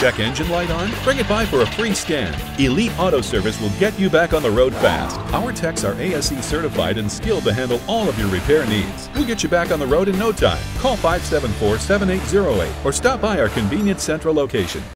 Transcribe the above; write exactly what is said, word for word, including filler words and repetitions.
check engine light on? Bring it by for a free scan. Elite Auto Service will get you back on the road fast. Our techs are A S E certified and skilled to handle all of your repair needs. We'll get you back on the road in no time. Call five seven four, seven eight zero eight or stop by our convenient central location.